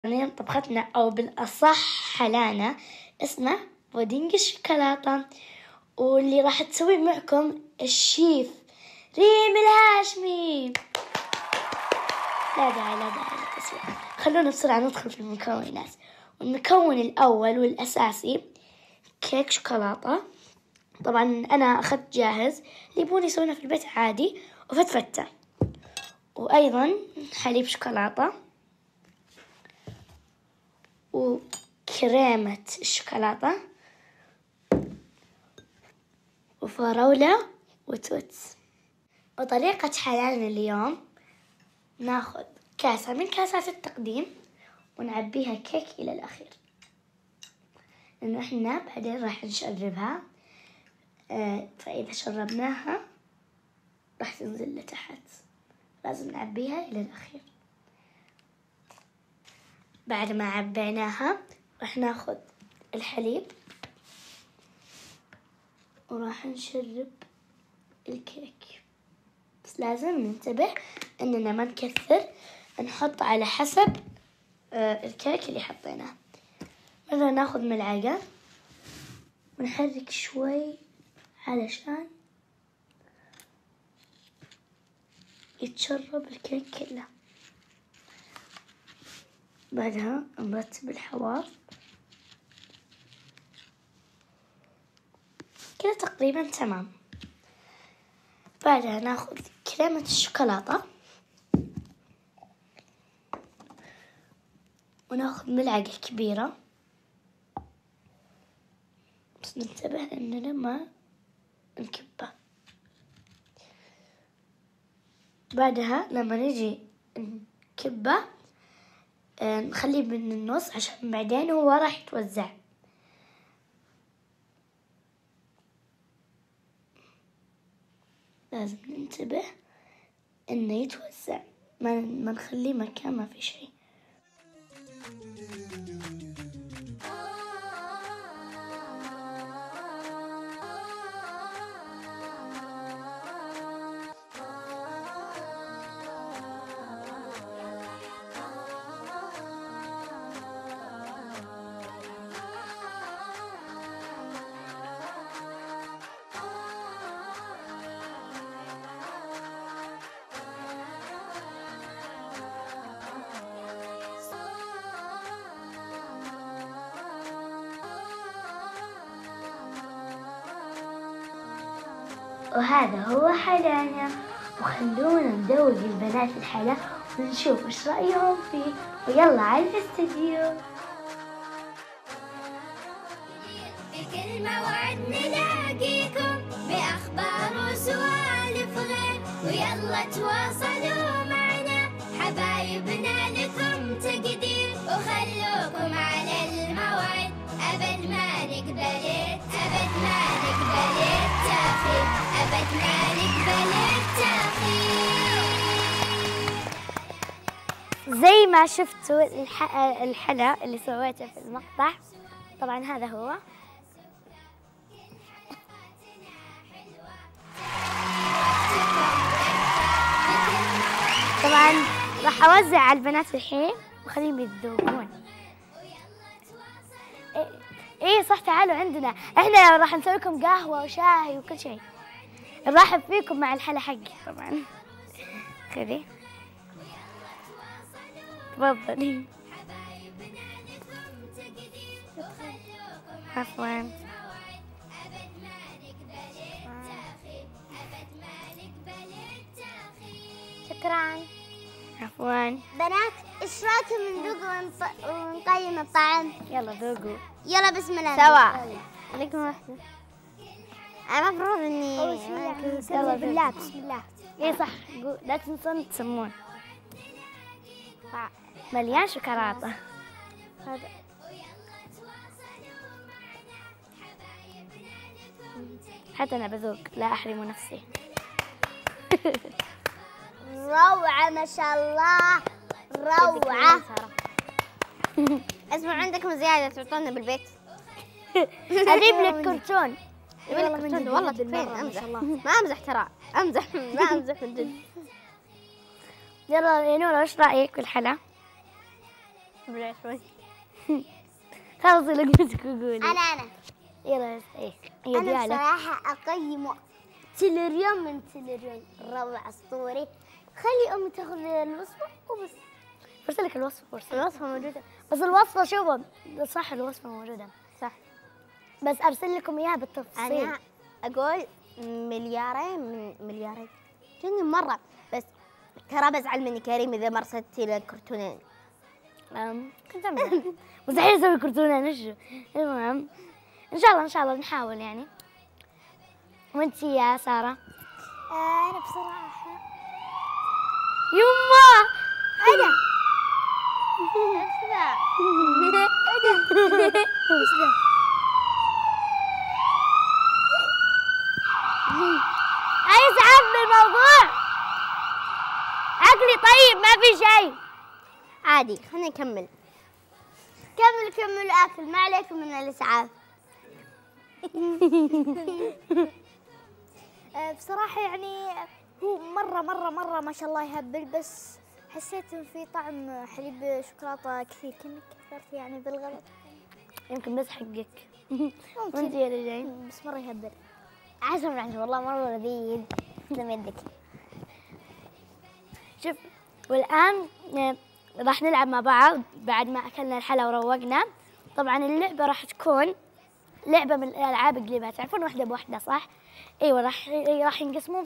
اليوم طبختنا أو بالأصح حلانا اسمه بودينج الشوكولاتة، واللي راح تسوي معكم الشيف ريم الهاشمي. لا داعي للتسويق، خلونا بسرعة ندخل في المكونات. والمكون الأول والأساسي كيك شوكولاتة، طبعا أنا أخذت جاهز، اللي يبون يسوونه في البيت عادي، وفتفتة، وأيضا حليب شوكولاتة وكريمة الشوكولاتة وفراولة وتوتس. وطريقة حلالنا اليوم ناخذ كاسة من كاسات التقديم ونعبيها كيك إلى الأخير، لأنه إحنا بعدين راح نشربها، فإذا شربناها راح تنزل لتحت، لازم نعبيها إلى الأخير. بعد ما عبيناها راح ناخذ الحليب وراح نشرب الكيك، بس لازم ننتبه اننا ما نكثر، نحط على حسب الكيك اللي حطيناه. مرة ناخذ ملعقة ونحرك شوي علشان يتشرب الكيك كله. بعدها نرتب الحواف كده تقريبا تمام. بعدها ناخذ كريمة الشوكولاتة وناخذ ملعقة كبيرة، بس ننتبه اننا ما نكبه. بعدها لما نجي نكبه نخليه من النص عشان بعدين هو راح يتوزع. لازم ننتبه انه يتوزع، ما نخليه مكان ما في شيء. وهذا هو حلانا، وخلونا ندوق البنات الحلا ونشوف ايش رأيهم فيه. ويلا على الاستديو. بكل موعد نلاقيكم بأخبار وسوالف غير، ويلا تواصلوا معنا حبايبنا لكم تقدير، وخلوكم على الموعد أبد ما نقبل أبد ما نقبل التأخير، أبد ما نقبل التأخير. زي ما شفتوا الحلا اللي سويته في المقطع، طبعا هذا هو. طبعا راح اوزع على البنات الحين وخليهم يتذوقون. ايه صح، تعالوا عندنا، احنا راح نسوي لكم قهوة وشاي وكل شيء. نرحب فيكم مع الحلا حقي طبعا. خذي تفضلي. عفوا. شكرا. عفوا. بنات ايش رايكم ندوق ونقيم الطعم؟ يلا ذوقوا. يلا بسم الله سوا. عليكم واحدة. أنا المفروض إني يلا بالله بسم الله. إيه صح، لا تنسون تسمون. مليان شوكولاتة. هذا حتى أنا بذوق، لا أحرم نفسي. روعة ما شاء الله، روعة. اسمعوا عندكم زيادة تعطونا بالبيت. أجيب لك كرتون. والله تكفين. امزح، ما امزح ترى، امزح ما امزح من جد. يلا يا نورة، ايش رأيك بالحلا؟ بلا شوي. خلاص لقيتك قولي. أنا يلا ايه هي أنا ديالة. بصراحة أقيمه تليريون من تليريون، روعة أسطوري. خلي أمي تاخذ الوصفة وبس. برسل لك الوصفة. الوصفة موجودة. بس الوصفة شوفوا صح الوصفة موجودة صح. بس أرسل لكم إياها بالتفصيل. أنا أقول مليارين جنن مرة، بس ترى بزعل مني كريم إذا ما أرسلتي لي الكرتونين. كنت أمزح. مستحيل أسوي كرتونة نشو. المهم إن شاء الله نحاول يعني. وأنتي يا سارة؟ أنا بصراحة يما أنا عايز أعرف الموضوع. عقلي طيب ما في شيء. عادي خلينا نكمل. كمل أكل، ما عليكم من الإسعاف. بصراحة يعني هو مرة ما شاء الله يهبل، بس حسيت إن في طعم حليب شوكولاتة كثير، كأنك كثرت يعني بالغلط. يمكن بس حقك. ممكن وأنتي يا رجال؟ بس مرة يهبل. عسل والله مرة لذيذ. تسلم يدك. شوف والآن راح نلعب مع بعض بعد ما أكلنا الحلا وروقنا. طبعا اللعبة راح تكون لعبة من الألعاب القليبة، تعرفون واحدة بواحدة صح؟ أيوة راح ينقسمون